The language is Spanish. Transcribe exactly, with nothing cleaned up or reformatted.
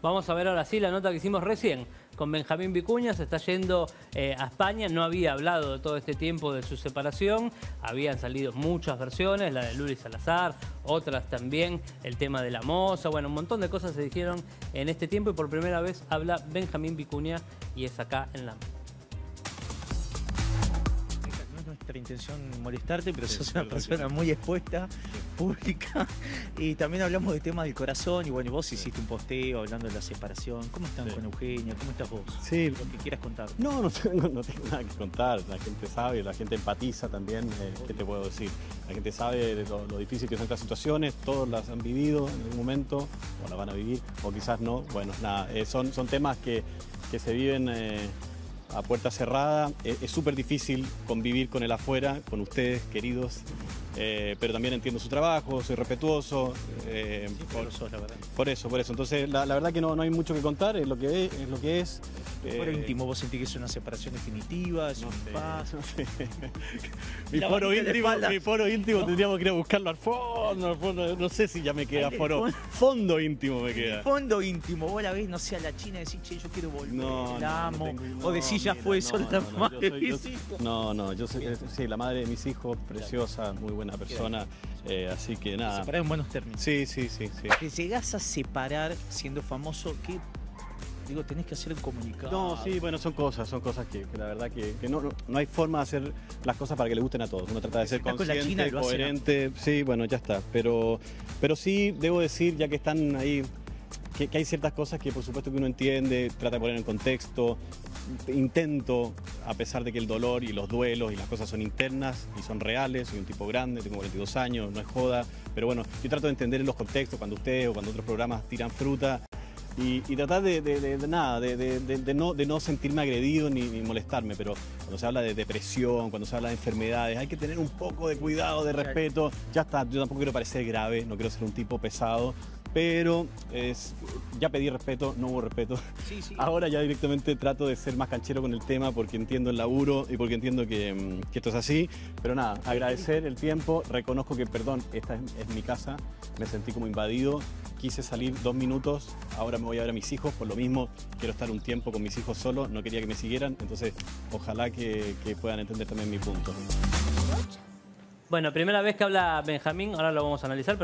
Vamos a ver ahora sí la nota que hicimos recién con Benjamín Vicuña. Se está yendo eh, a España. No había hablado de todo este tiempo de su separación. Habían salido muchas versiones, la de Luli Salazar, otras también, el tema de la moza. Bueno, un montón de cosas se dijeron en este tiempo y por primera vez habla Benjamín Vicuña y es acá en la... No es nuestra intención molestarte, pero Sí, sos sí, una persona muy expuesta, pública, y también hablamos de temas del corazón, y bueno, vos hiciste un posteo hablando de la separación. ¿Cómo están Sí. con Eugenia? ¿Cómo estás vos? Sí. Lo que quieras contar. No, no tengo, no tengo nada que contar. La gente sabe, la gente empatiza también. Eh, ¿Qué te puedo decir? La gente sabe lo, lo difícil que son estas situaciones. Todos las han vivido en algún momento, o las van a vivir, o quizás no. Bueno, nada, eh, son, son temas que, que se viven eh, a puerta cerrada. Eh, es súper difícil convivir con el afuera, con ustedes, queridos. Eh, pero también entiendo su trabajo, soy respetuoso. Eh, Sí, por, lo sos, la verdad. por eso, por eso. Entonces, la, la verdad que no, no hay mucho que contar. Es lo que es. es, lo que es. Foro Eh, íntimo, ¿vos sentís que es una separación definitiva? ¿Es No un sé, paso? no sé. Mi La foro manita de íntimo, espalda. mi foro íntimo No. tendríamos que ir a buscarlo al fondo, al fondo. No sé si ya me queda Ay, foro. fondo. Fondo íntimo me queda. Fondo íntimo, vos la ves, no sé, a la China decís, che, yo quiero volver, No, la no, no amo, tengo- o no, decís, ya mira, fue, no, soy no, la no, yo madre soy- de yo- mis hijos. No, no, yo soy, sí, la madre de mis hijos, preciosa, muy buena persona. Eh, así que Se nada. separaron en buenos términos. Sí, sí, sí, sí. Te llegás a separar siendo famoso, ¿qué? Digo, tenés que hacer un comunicado. No, sí, bueno, son cosas, son cosas que, que la verdad que, que no, no, no hay forma de hacer las cosas para que le gusten a todos. Uno trata de ser Estás con la China, consciente, lo hacen, ¿no? coherente. Sí, bueno, ya está. Pero, pero sí, debo decir, ya que están ahí, que, que hay ciertas cosas que por supuesto que uno entiende, trata de poner en contexto. Intento, a pesar de que el dolor y los duelos y las cosas son internas y son reales, soy un tipo grande, tengo cuarenta y dos años, no es joda, pero bueno, yo trato de entender en los contextos cuando ustedes o cuando otros programas tiran fruta. Y, y tratar de, de- de- de nada, de, de- de- de no, de no sentirme agredido ni, ni molestarme, pero cuando se habla de depresión, cuando se habla de enfermedades, hay que tener un poco de cuidado, de respeto. Ya está, yo tampoco quiero parecer grave, no quiero ser un tipo pesado, pero es, ya pedí respeto, no hubo respeto. Sí, sí. Ahora ya directamente trato de ser más canchero con el tema porque entiendo el laburo y porque entiendo que, mm, que esto es así. Pero nada, agradecer el tiempo, reconozco que, perdón, esta es, es mi casa, me sentí como invadido. Quise salir dos minutos, ahora me voy a ver a mis hijos, por lo mismo quiero estar un tiempo con mis hijos solos, no quería que me siguieran, entonces ojalá que, que puedan entender también mi punto. Bueno, primera vez que habla Benjamín, ahora lo vamos a analizar.